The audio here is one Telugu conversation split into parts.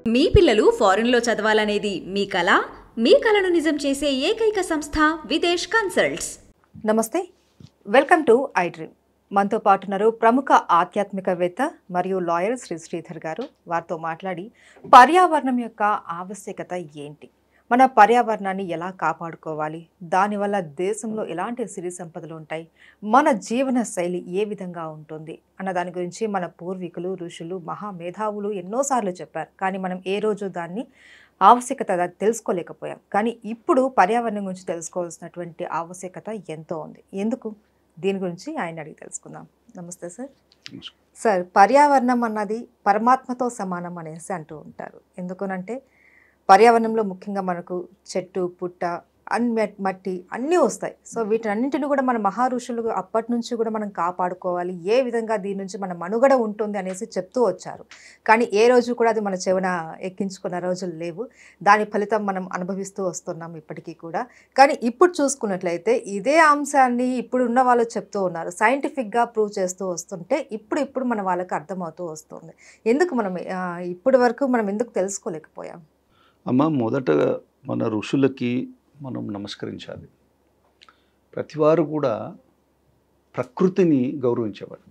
మీ పిల్లలు ఫారెన్లో చదవాలనేది మీ కల? మీ కలను నిజం చేసే ఏకైక సంస్థ విదేశ్ కన్సల్ట్స్. నమస్తే, వెల్కమ్ టు ఐ డ్రీమ్. మనతో పాటు ఉన్నారు ప్రముఖ ఆధ్యాత్మికవేత్త మరియు లాయర్ శ్రీ శ్రీధర్ గారు. వారితో మాట్లాడి పర్యావరణం యొక్క ఆవశ్యకత ఏంటి, మన పర్యావరణాన్ని ఎలా కాపాడుకోవాలి, దానివల్ల దేశంలో ఎలాంటి సిరి సంపదలు ఉంటాయి, మన జీవన శైలి ఏ విధంగా ఉంటుంది అన్న దాని గురించి మన పూర్వీకులు, ఋషులు, మహామేధావులు ఎన్నోసార్లు చెప్పారు. కానీ మనం ఏ రోజు దాన్ని ఆవశ్యకత తెలుసుకోలేకపోయాం. కానీ ఇప్పుడు పర్యావరణం గురించి తెలుసుకోవాల్సినటువంటి ఆవశ్యకత ఎంతో ఉంది. ఎందుకు? దీని గురించి ఆయన అడిగి తెలుసుకుందాం. నమస్తే సార్. సార్, పర్యావరణం అన్నది పరమాత్మతో సమానం అనేసి అంటూ ఉంటారు. ఎందుకనంటే పర్యావరణంలో ముఖ్యంగా మనకు చెట్టు, పుట్ట, మట్టి అన్నీ వస్తాయి. సో వీటన్నింటిని కూడా మన మహారుషులు అప్పటి నుంచి కూడా మనం కాపాడుకోవాలి, ఏ విధంగా దీని నుంచి మన మనుగడ ఉంటుంది అనేసి చెప్తూ వచ్చారు. కానీ ఏ రోజు కూడా అది మన చెవున ఎక్కించుకున్న రోజులు లేవు. దాని ఫలితం మనం అనుభవిస్తూ వస్తున్నాం ఇప్పటికీ కూడా. కానీ ఇప్పుడు చూసుకున్నట్లయితే ఇదే అంశాన్ని ఇప్పుడు ఉన్న వాళ్ళు చెప్తూ ఉన్నారు, సైంటిఫిక్గా ప్రూవ్ చేస్తూ వస్తుంటే ఇప్పుడు మన వాళ్ళకి అర్థమవుతూ వస్తుంది. ఎందుకు మనం ఇప్పటి వరకు మనం ఎందుకు తెలుసుకోలేకపోయాం? అమ్మ, మొదట మన ఋషులకి మనం నమస్కరించాలి. ప్రతివారు కూడా ప్రకృతిని గౌరవించేవాడు.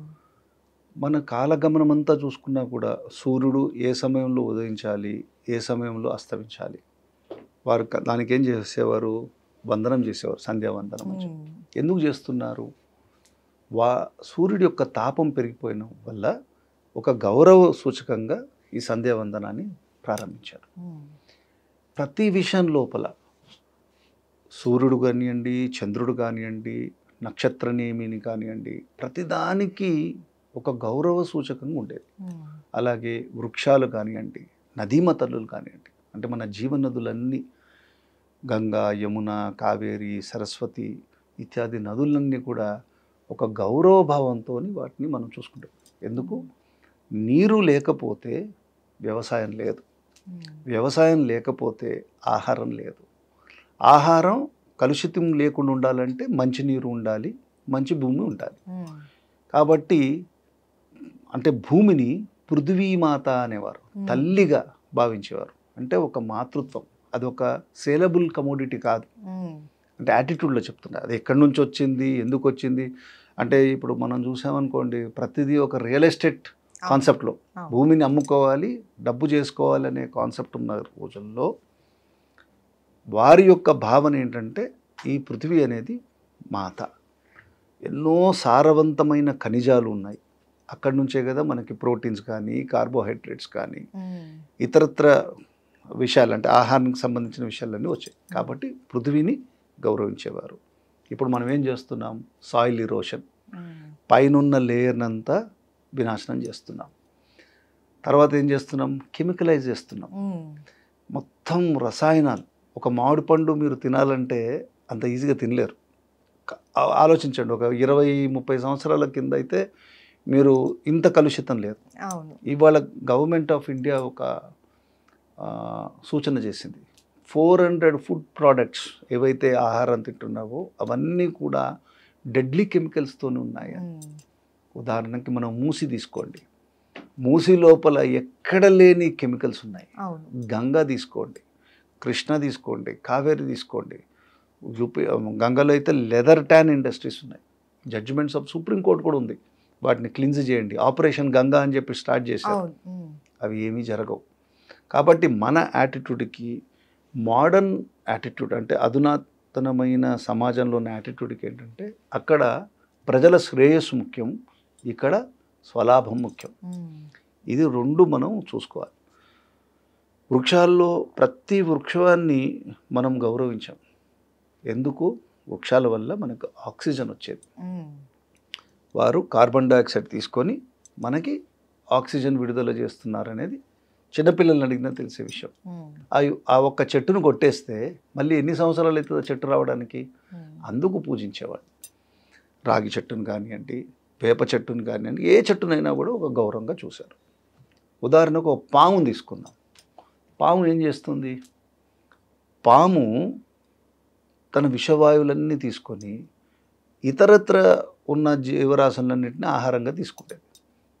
మన కాలగమనం అంతా చూసుకున్నా కూడా సూర్యుడు ఏ సమయంలో ఉదయించాలి, ఏ సమయంలో అస్తమించాలి, వారు దానికి ఏం చేసేవారు? వందనం చేసేవారు, సంధ్యావందనం. ఎందుకు చేస్తున్నారు? సూర్యుడి యొక్క తాపం పెరిగిపోయిన వల్ల ఒక గౌరవ సూచకంగా ఈ సంధ్యావందనాన్ని ప్రారంభించారు. ప్రతి విషయం లోపల సూర్యుడు కానివ్వండి, చంద్రుడు కానివ్వండి, నక్షత్రనేమిని కానివ్వండి, ప్రతిదానికి ఒక గౌరవ సూచకంగా ఉండేది. అలాగే వృక్షాలు కానివ్వండి, నదీమతలు కానివ్వండి, అంటే మన జీవనదులన్నీ గంగా, యమున, కావేరి, సరస్వతి ఇత్యాది నదులన్నీ కూడా ఒక గౌరవ భావంతో వాటిని మనం చూసుకుంటాం. ఎందుకు? నీరు లేకపోతే వ్యవసాయం లేదు, వ్యవసాయం లేకపోతే ఆహారం లేదు, ఆహారం కలుషితం లేకుండా ఉండాలంటే మంచినీరు ఉండాలి, మంచి భూమి ఉండాలి. కాబట్టి అంటే భూమిని పృథ్వీమాత అనేవారు, తల్లిగా భావించేవారు. అంటే ఒక మాతృత్వం, అది ఒక సేలబుల్ కమోడిటీ కాదు. అంటే యాటిట్యూడ్లో చెప్తున్నారు. అది ఎక్కడి నుంచి వచ్చింది, ఎందుకు వచ్చింది అంటే ఇప్పుడు మనం చూసామనుకోండి, ప్రతిదీ ఒక రియల్ ఎస్టేట్ కాన్సెప్ట్లో భూమిని అమ్ముకోవాలి, డబ్బు చేసుకోవాలి అనే కాన్సెప్ట్ ఉన్న రోజుల్లో వారి యొక్క భావన ఏంటంటే ఈ పృథివీ అనేది మాత, ఎన్నో సారవంతమైన ఖనిజాలు ఉన్నాయి, అక్కడి నుంచే కదా మనకి ప్రోటీన్స్ కానీ, కార్బోహైడ్రేట్స్ కానీ, ఇతరత్ర విషయాలు అంటే ఆహారానికి సంబంధించిన విషయాలన్నీ వచ్చాయి. కాబట్టి పృథివీని గౌరవించేవారు. ఇప్పుడు మనం ఏం చేస్తున్నాం? సాయిల్ ఇరోషన్, పైనున్న లేయర్నంతా వినాశనం చేస్తున్నాం. తర్వాత ఏం చేస్తున్నాం? కెమికలైజ్ చేస్తున్నాం, మొత్తం రసాయనాలు. ఒక మామిడి పండు మీరు తినాలంటే అంత ఈజీగా తినలేరు. ఆలోచించండి, ఒక 20-30 సంవత్సరాల కింద అయితే మీరు ఇంత కలుషితం లేదు. ఇవాళ గవర్నమెంట్ ఆఫ్ ఇండియా ఒక సూచన చేసింది, 400 ఫుడ్ ప్రోడక్ట్స్ ఏవైతే ఆహారం తింటున్నావో అవన్నీ కూడా డెడ్లీ కెమికల్స్తోనే ఉన్నాయి. ఉదాహరణకి మనం మూసి తీసుకోండి, మూసి లోపల ఎక్కడ లేని కెమికల్స్ ఉన్నాయి. గంగా తీసుకోండి, కృష్ణ తీసుకోండి, కావేరి తీసుకోండి. గంగలో అయితే లెదర్ ట్యాన్ ఇండస్ట్రీస్ ఉన్నాయి. జడ్జిమెంట్స్ ఆఫ్ సుప్రీంకోర్టు కూడా ఉంది, వాటిని క్లిన్స్ చేయండి, ఆపరేషన్ గంగా అని చెప్పి స్టార్ట్ చేశారు. అవి ఏమీ జరగవు. కాబట్టి మన యాటిట్యూడ్కి, మోడర్న్ యాటిట్యూడ్ అంటే అధునాతనమైన సమాజంలో ఉన్న యాటిట్యూడ్కి ఏంటంటే అక్కడ ప్రజల శ్రేయస్సు ముఖ్యం, ఇక్కడ స్వలాభం ముఖ్యం. ఇది రెండు మనం చూసుకోవాలి. వృక్షాల్లో ప్రతి వృక్షాన్ని మనం గౌరవించాం. ఎందుకు? వృక్షాల వల్ల మనకు ఆక్సిజన్ వచ్చేది. వారు కార్బన్ డైఆక్సైడ్ తీసుకొని మనకి ఆక్సిజన్ విడుదల చేస్తున్నారనేది చిన్నపిల్లల్ని అడిగినా తెలిసే విషయం. ఆ ఒక్క చెట్టును కొట్టేస్తే మళ్ళీ ఎన్ని సంవత్సరాలు అవుతుందో చెట్టు రావడానికి? అందుకు పూజించేవాడు. రాగి చెట్టును కానివ్వండి, వేప చెట్టును కానివ్వండి, ఏ చెట్టునైనా కూడా ఒక గౌరవంగా చూశారు. ఉదాహరణకు ఒక పాముని తీసుకుందాం. పాము ఏం చేస్తుంది? పాము తన విషవాయువులన్నీ తీసుకొని ఇతరత్ర ఉన్న జీవరాశులన్నింటినీ ఆహారంగా తీసుకుంటుంది.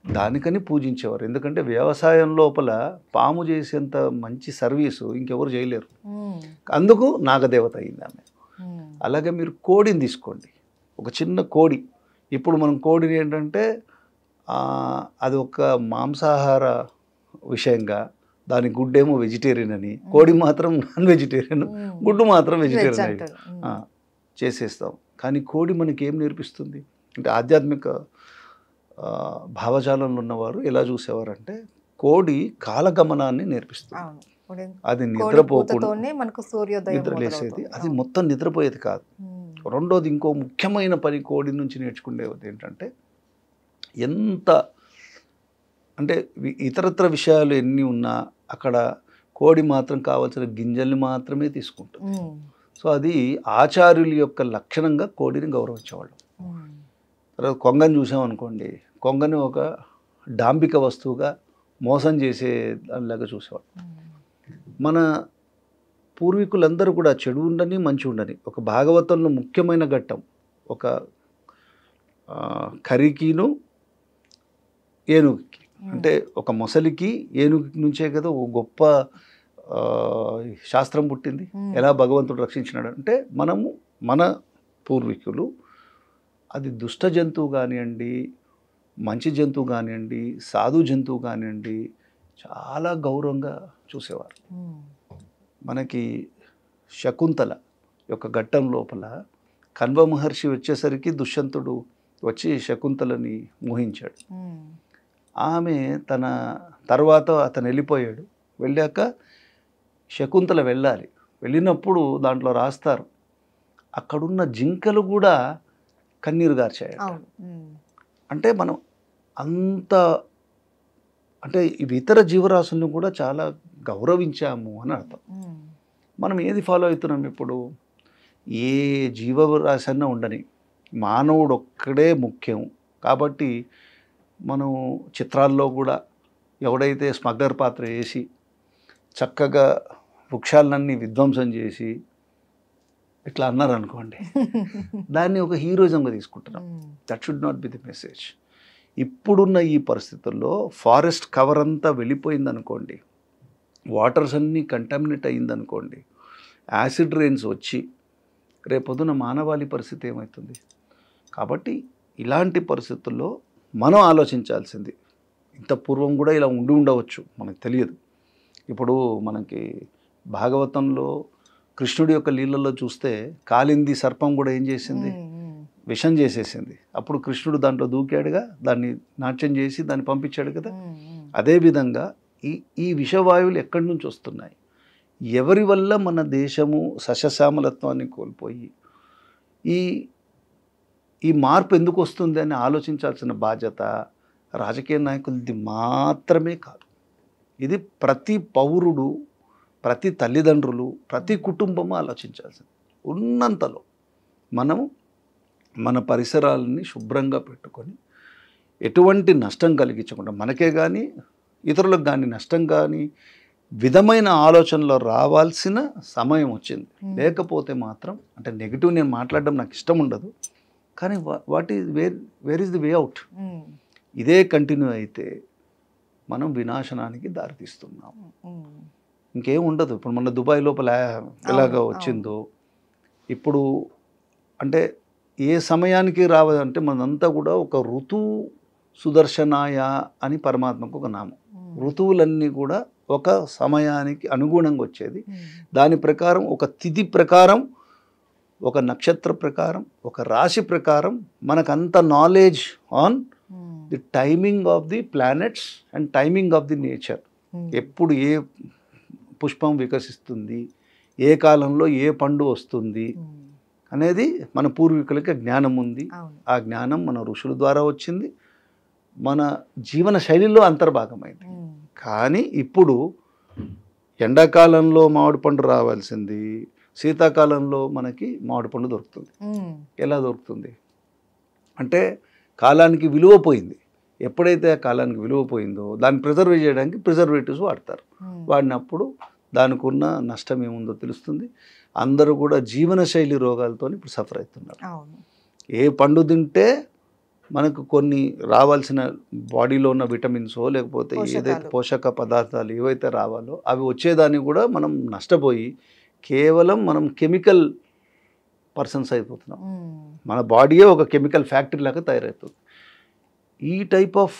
దానికని పూజించేవారు. ఎందుకంటే వ్యవసాయం లోపల పాము చేసేంత మంచి సర్వీసు ఇంకెవరు చేయలేరు. అందుకు నాగదేవత అయింది ఆమె. అలాగే మీరు కోడిని తీసుకోండి, ఒక చిన్న కోడి. ఇప్పుడు మనం కోడిని ఏంటంటే అది ఒక మాంసాహార విషయంగా, దాని గుడ్డేమో వెజిటేరియన్ అని, కోడి మాత్రం నాన్ వెజిటేరియన్, గుడ్డు మాత్రం వెజిటేరియన్ అని చేసేస్తాం. కానీ కోడి మనకి ఏం నేర్పిస్తుంది అంటే, ఆధ్యాత్మిక భావజాలంలో ఉన్నవారు ఎలా చూసేవారంటే కోడి కాలగమనాన్ని నేర్పిస్తుంది. అది నిద్రపోకుండా నిద్రలేసేది, అది మొత్తం నిద్రపోయేది కాదు. రెండోది, ఇంకో ముఖ్యమైన పని కోడి నుంచి నేర్చుకునేది ఏంటంటే, ఎంత అంటే ఇతరత్ర విషయాలు ఎన్ని ఉన్నా అక్కడ కోడి మాత్రం కావాల్సిన గింజల్ని మాత్రమే తీసుకుంటుంది. సో అది ఆచార్యుల యొక్క లక్షణంగా కోడిని గౌరవించేవాళ్ళు. తర్వాత కొంగని చూసామనుకోండి, కొంగని ఒక డాంబిక వస్తువుగా మోసం చేసే దానిలాగా చూసేవాళ్ళు. మన పూర్వీకులందరూ కూడా చెడు ఉండని మంచి ఉండని, ఒక భాగవతంలో ముఖ్యమైన ఘట్టం, ఒక కరికిను ఏనుగుకి, అంటే ఒక మొసలికి ఏనుగు నుంచే కదా ఒక గొప్ప శాస్త్రం పుట్టింది. ఎలా భగవంతుడు రక్షించినాడు అంటే, మన పూర్వీకులు అది దుష్ట జంతువు కానివ్వండి, మంచి జంతువు కానివ్వండి, సాధు జంతువు కానివ్వండి, చాలా గౌరవంగా చూసేవారు. మనకి శకుంతల యొక్క ఘట్టం లోపల కణ్వ మహర్షి వచ్చేసరికి దుష్యంతుడు వచ్చి శకుంతలని మోహించాడు. ఆమె తన తర్వాత అతను వెళ్ళిపోయాడు. వెళ్ళాక శకుంతల వెళ్ళాలి. వెళ్ళినప్పుడు దాంట్లో రాస్తారు, అక్కడున్న జింకలు కూడా కన్నీరు గార్చాయి. అంటే మనం అంత అంటే ఇవి ఇతర జీవరాశులను కూడా చాలా గౌరవించాము అని అర్థం. మనం ఏది ఫాలో అవుతున్నాం ఇప్పుడు? ఏ జీవరాశి అన్నా ఉండని, మానవుడు ఒక్కడే ముఖ్యం. కాబట్టి మనం చిత్రాల్లో కూడా ఎవడైతే స్మగ్లర్ పాత్ర వేసి చక్కగా వృక్షాలన్నీ విధ్వంసం చేసి ఇట్లా అన్నారనుకోండి, దాన్ని ఒక హీరోయిజంగా తీసుకుంటున్నాం. That should not be the message. ఇప్పుడున్న ఈ పరిస్థితుల్లో ఫారెస్ట్ కవర్ అంతా వెళ్ళిపోయిందనుకోండి, వాటర్స్ అన్నీ కంటామినేట్ అయ్యిందనుకోండి, యాసిడ్ రెయిన్స్ వచ్చి రేపొద్దున మానవాళి పరిస్థితి ఏమవుతుంది? కాబట్టి ఇలాంటి పరిస్థితుల్లో మనం ఆలోచించాల్సింది, ఇంత పూర్వం కూడా ఇలా ఉండి ఉండవచ్చు, మనకు తెలియదు. ఇప్పుడు మనకి భాగవతంలో కృష్ణుడి యొక్క లీలల్లో చూస్తే కాలింది సర్పం కూడా ఏం చేసింది? విషం చేసేసింది. అప్పుడు కృష్ణుడు దాంట్లో దూకాడుగా, దాన్ని నాట్యం చేసి దాన్ని పంపించాడు కదా. అదేవిధంగా ఈ విషవాయువులు ఎక్కడి నుంచి వస్తున్నాయి? ఎవరి వల్ల మన దేశము సస్యశ్యామలత్వాన్ని కోల్పోయి ఈ మార్పు ఎందుకు వస్తుంది అని ఆలోచించాల్సిన బాధ్యత రాజకీయ నాయకులది మాత్రమే కాదు. ఇది ప్రతి పౌరుడు, ప్రతి తల్లిదండ్రులు, ప్రతి కుటుంబము ఆలోచించాల్సింది. ఉన్నంతలో మనము మన పరిసరాలని శుభ్రంగా పెట్టుకొని ఎటువంటి నష్టం కలిగించకుండా, మనకే కానీ ఇతరులకు కానీ నష్టం కానీ విధమైన ఆలోచనలో రావాల్సిన సమయం వచ్చింది. లేకపోతే మాత్రం, అంటే నెగిటివ్ నేను మాట్లాడడం నాకు ఇష్టం ఉండదు, కానీ where is the way out? ఇదే కంటిన్యూ అయితే మనం వినాశనానికి దారితీస్తున్నాం. ఇంకేం ఉండదు. ఇప్పుడు మన దుబాయ్ లోపల ఎలాగ వచ్చిందో, ఇప్పుడు అంటే ఏ సమయానికి రావాలంటే మనంతా కూడా ఒక ఋతువు సుదర్శనాయ అని పరమాత్మకు ఒక నామం. ఋతువులన్నీ కూడా ఒక సమయానికి అనుగుణంగా వచ్చేది. దాని ప్రకారం ఒక తిథి ప్రకారం, ఒక నక్షత్ర ప్రకారం, ఒక రాశి ప్రకారం మనకంత knowledge on the timing of the planets and timing of the nature. ఎప్పుడు ఏ పుష్పం వికసిస్తుంది, ఏ కాలంలో ఏ పండు వస్తుంది అనేది మన పూర్వీకులకి జ్ఞానం ఉంది. ఆ జ్ఞానం మన ఋషుల ద్వారా వచ్చింది, మన జీవన శైలిలో అంతర్భాగమైంది. కానీ ఇప్పుడు ఎండాకాలంలో మామిడి పండు రావాల్సింది శీతాకాలంలో మనకి మామిడి పండు దొరుకుతుంది. ఎలా దొరుకుతుంది అంటే కాలానికి విలువ పోయింది. ఎప్పుడైతే ఆ కాలానికి విలువ పోయిందో దాన్ని ప్రిజర్వ్ చేయడానికి ప్రిజర్వేటివ్స్ వాడతారు. వాడినప్పుడు దానికి ఉన్న నష్టం ఏముందో తెలుస్తుంది. అందరూ కూడా జీవనశైలి రోగాలతో ఇప్పుడు సఫర్ అవుతున్నారు. ఏ పండు తింటే మనకు కొన్ని రావాల్సిన బాడీలో ఉన్న విటమిన్సో లేకపోతే ఏదైతే పోషకాలు. పోషక పదార్థాలు ఏవైతే రావాలో అవి వచ్చేదాన్ని కూడా మనం నష్టపోయి కేవలం మనం కెమికల్ పర్సన్స్ అయిపోతున్నాం. మన బాడీయే ఒక కెమికల్ ఫ్యాక్టరీ లాగా తయారవుతుంది. ఈ type of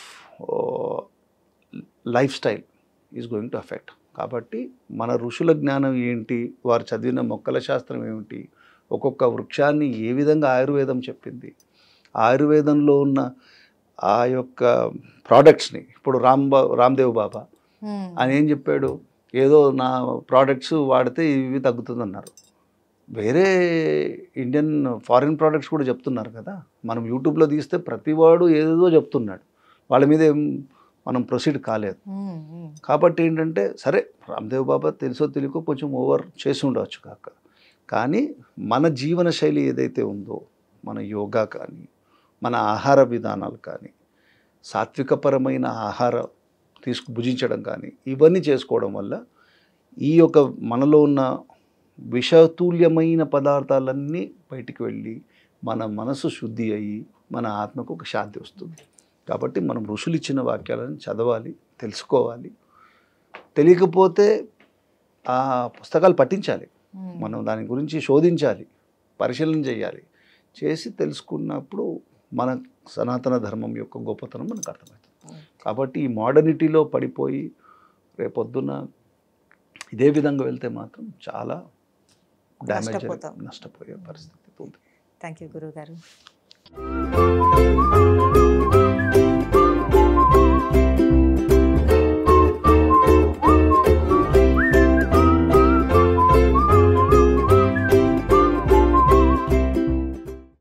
life style is going to affect. కాబట్టి మన ఋషుల జ్ఞానం ఏంటి, వారు చదివిన మొక్కల శాస్త్రం ఏమిటి, ఒక్కొక్క వృక్షాన్ని ఏ విధంగా ఆయుర్వేదం చెప్పింది, ఆయుర్వేదంలో ఉన్న ఆ యొక్క ప్రోడక్ట్స్ని ఇప్పుడు రామ్దేవ్ బాబా ఆయన ఏం చెప్పాడు, ఏదో నా ప్రోడక్ట్స్ వాడితే ఇవి తగ్గుతుందన్నారు. వేరే ఇండియన్ ఫారిన్ ప్రోడక్ట్స్ కూడా చెప్తున్నారు కదా. మనం యూట్యూబ్లో తీస్తే ప్రతివాడు ఏదేదో చెప్తున్నాడు, వాళ్ళ మీద ఏం మనం ప్రొసీడ్ కాలేదు. కాబట్టి ఏంటంటే సరే రామ్దేవ్ బాబా తెలుసో తెలియకో కొంచెం ఓవర్ చేసి ఉండవచ్చు కానీ మన జీవన శైలి ఏదైతే ఉందో, మన యోగా కానీ మన ఆహార విధానాలు కానీ సాత్వికపరమైన ఆహారం భుజించడం కానీ ఇవన్నీ చేసుకోవడం వల్ల ఈ యొక్క మనలో ఉన్న విషతుల్యమైన పదార్థాలన్నీ బయటికి వెళ్ళి మన మనసు శుద్ధి అయ్యి మన ఆత్మకు ఒక శాంతి వస్తుంది. కాబట్టి మనం ఋషులు ఇచ్చిన వాక్యాలను చదవాలి, తెలుసుకోవాలి. తెలియకపోతే ఆ పుస్తకాలు పఠించాలి, మనం దాని గురించి శోధించాలి, పరిశీలన చేయాలి. చేసి తెలుసుకున్నప్పుడు మన సనాతన ధర్మం యొక్క గొప్పతనం మనకు అర్థమవుతుంది. కాబట్టి ఈ మోడర్నిటీలో పడిపోయి రేపొద్దున ఇదే విధంగా వెళ్తే మాత్రం చాలా డ్యామేజ్, నష్టపోయే పరిస్థితి ఉంది. థ్యాంక్ యూ గురువు గారు.